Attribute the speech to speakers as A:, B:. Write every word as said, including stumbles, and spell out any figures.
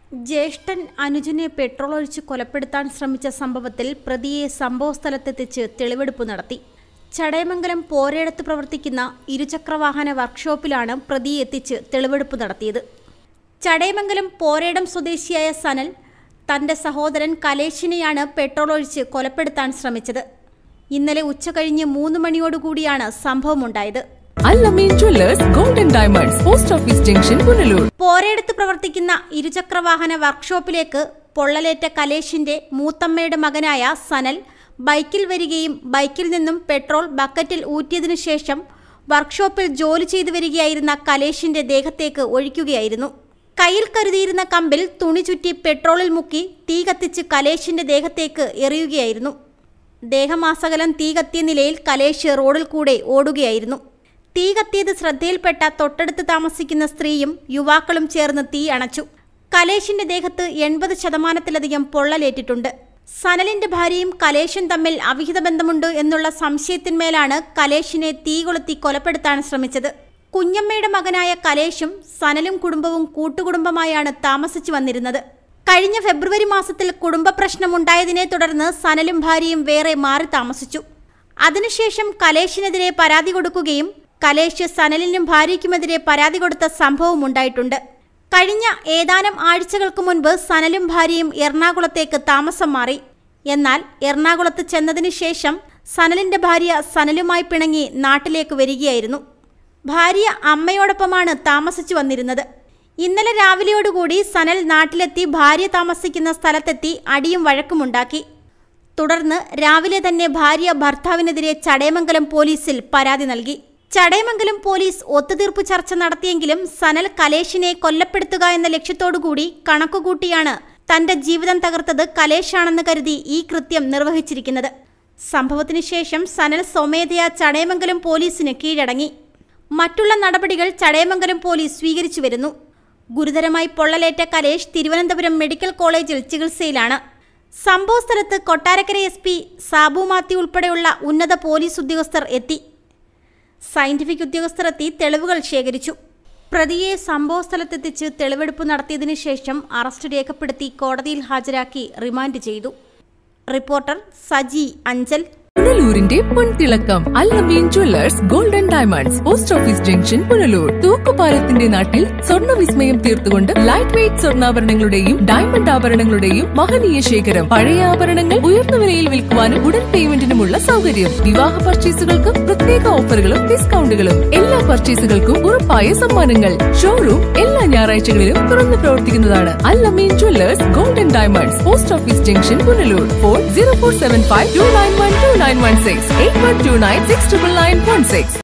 A: ജ്യേഷ്ഠൻ അനുജനെ പെട്രോൾ ഒഴിച്ച് കൊലപ്പെടുത്താൻ ശ്രമിച്ച സംഭവത്തിൽ പ്രതിയെ സംഭവസ്ഥലത്തെത്തിച്ച് തെളിവെടുപ്പ് നടത്തി. ചടയമംഗലം പോരേടത്ത് പ്രവർത്തിക്കുന്ന ഇരുചക്രവാഹന വർക്ക്ഷോപ്പിലാണ് പ്രതിയെ എത്തിച്ച് തെളിവെടുപ്പ് നടത്തിയത്. ചടയമംഗലം പോരേടം സ്വദേശിയായ സനൽ തന്റെ സഹോദരൻ കലേഷിനെയാണ് പെട്രോൾ ഒഴിച്ച് കൊലപ്പെടുത്താൻ ശ്രമിച്ചത്. ഇന്നലെ ഉച്ചകഴിഞ്ഞ് മൂന്ന് മണിയോടുകൂടിയാണ് സംഭവമുണ്ടായത്.
B: Al-Ameen jewellers golden diamonds, post office junction, Punalur.
A: പോരേടത്ത് പ്രവർത്തിക്കുന്ന ഇരുചക്രവാഹന വർക്ക്ഷോപ്പിലേക്ക് പൊള്ളലേറ്റ കലേഷിന്റെ മൂത്തമ്മയുടെ മകനായ സനൽ ബൈക്കിൽ വരികയും ബൈക്കിൽ നിന്നും പെട്രോൾ ബക്കറ്റിൽ ഊറ്റിയതിനു ശേഷം വർക്ക്ഷോപ്പിൽ ജോലി ചെയ്തു വരികയായിരുന്ന കലേഷിന്റെ ദേഹത്തേക്ക് ഒഴിക്കുകയായിരുന്നു. കയ്യിൽ കരുതിയിരുന്ന കമ്പിൽ തുണി ചുറ്റി പെട്രോളിൽ മുക്കി തീ കത്തിച്ച് കലേഷിന്റെ ദേഹത്തേക്ക് എറിയുകയായിരുന്നു. ദേഹമാസകലം തീ കത്തിയ നിലയിൽ കലേഷ് റോഡിൽ കൂടെ ഓടുകയായിരുന്നു. തീ കത്തിയത് ശ്രദ്ധയിൽപ്പെട്ട തൊട്ടടുത്ത് താമസിക്കുന്ന സ്ത്രീയും യുവാക്കളും ചേർന്ന് തീ അണച്ചു. കലേഷിന്റെ ദേഹത്ത് എൺപത് ശതമാനത്തിലധികം പൊള്ളലേറ്റിട്ടുണ്ട്. സനലിന്റെ ഭാര്യയും കലേഷും തമ്മിൽ അവിഹിത ബന്ധമുണ്ട് എന്നുള്ള സംശയത്തിന്മേലാണ് കലേഷിനെ തീ കൊളുത്തി കൊലപ്പെടുത്താൻ ശ്രമിച്ചത്. കുഞ്ഞമ്മയുടെ മകനായ കലേഷും സനലും കുടുംബവും കൂട്ടുകുടുംബമായാണ് താമസിച്ചു വന്നിരുന്നത്. കഴിഞ്ഞ ഫെബ്രുവരി മാസത്തിൽ കുടുംബ പ്രശ്നമുണ്ടായതിനെ തുടർന്ന് സനലും ഭാര്യയും വേറെ മാറി താമസിച്ചു. അതിനുശേഷം കലേഷിനെതിരെ പരാതി കൊടുക്കുകയും കലേഷ് സനലിനും ഭാര്യയ്ക്കുമെതിരെ പരാതി കൊടുത്ത സംഭവം ഉണ്ടായിട്ടുണ്ട്. കഴിഞ്ഞ ഏതാനും ആഴ്ചകൾക്ക് മുൻപ് സനലും ഭാര്യയും എറണാകുളത്തേക്ക് താമസം മാറി. എന്നാൽ എറണാകുളത്ത് ചെന്നതിന് ശേഷം സനലിന്റെ ഭാര്യ സനലുമായി പിണങ്ങി നാട്ടിലേക്ക് വരികയായിരുന്നു. ഭാര്യ അമ്മയോടൊപ്പമാണ് താമസിച്ചു വന്നിരുന്നത്. ഇന്നലെ രാവിലെയോടുകൂടി സനൽ നാട്ടിലെത്തി ഭാര്യ താമസിക്കുന്ന സ്ഥലത്തെത്തി അടിയും വഴക്കുമുണ്ടാക്കി. തുടർന്ന് രാവിലെ തന്നെ ഭാര്യ ഭർത്താവിനെതിരെ ചടയമംഗലം പോലീസിൽ പരാതി നൽകി. ചടയമംഗലം പോലീസ് ഒത്തുതീർപ്പ് ചർച്ച നടത്തിയെങ്കിലും സനൽ കലേഷിനെ കൊല്ലപ്പെടുത്തുക എന്ന ലക്ഷ്യത്തോടുകൂടി കണക്കുകൂട്ടിയാണ് തന്റെ ജീവിതം തകർത്തത് കലേഷാണെന്ന് കരുതി ഈ കൃത്യം നിർവഹിച്ചിരിക്കുന്നത്. സംഭവത്തിനു ശേഷം സനൽ സ്വമേധയാ ചടയമംഗലം പോലീസിന് കീഴടങ്ങി. മറ്റുള്ള നടപടികൾ ചടയമംഗലം പോലീസ് സ്വീകരിച്ചു വരുന്നു. ഗുരുതരമായി പൊള്ളലേറ്റ കലേഷ് തിരുവനന്തപുരം മെഡിക്കൽ കോളേജിൽ ചികിത്സയിലാണ്. സംഭവസ്ഥലത്ത് കൊട്ടാരക്കര എസ് പി സാബു മാത്യു ഉൾപ്പെടെയുള്ള ഉന്നത പോലീസ് ഉദ്യോഗസ്ഥർ എത്തി. സയന്റിഫിക് ഉദ്യോഗസ്ഥർ എത്തി തെളിവുകൾ ശേഖരിച്ചു. പ്രതിയെ സംഭവസ്ഥലത്തെത്തിച്ച് തെളിവെടുപ്പ് നടത്തിയതിനു ശേഷം അറസ്റ്റ് രേഖപ്പെടുത്തി കോടതിയിൽ ഹാജരാക്കി റിമാൻഡ് ചെയ്തു. റിപ്പോർട്ടർ സജി അഞ്ചൽ.
B: പുനലൂരിന്റെ പൊൻതിളക്കം Al-Ameen jewellers golden diamonds, post office junction, Punalur. തൂക്കുപാലത്തിന്റെ നാട്ടിൽ സ്വർണ്ണ വിസ്മയം തീർത്തുകൊണ്ട് ലൈറ്റ് വെയ്റ്റ് സ്വർണ്ണാഭരണങ്ങളുടെയും ഡയമണ്ട് ആഭരണങ്ങളുടെയും മഹനീയ ശേഖരം. പഴയ ആഭരണങ്ങൾ ഉയർന്ന വിലയിൽ വിൽക്കുവാനും ഉടൻ പേയ്മെന്റിനുമുള്ള സൗകര്യം. വിവാഹ പർച്ചേസുകൾക്കും പ്രത്യേക ഓഫറുകളും ഡിസ്കൗണ്ടുകളും. എല്ലാ പർച്ചേസുകൾക്കും ഉറപ്പായ സമ്മാനങ്ങൾ. ഷോറൂം എല്ലാ ഞായറാഴ്ചകളിലും തുറന്നു പ്രവർത്തിക്കുന്നതാണ്. Al-Ameen jewellers golden diamonds, post office junction, Punalur. Phone zero four seven five two nine one two nine one six eight one two nine six nine nine one six.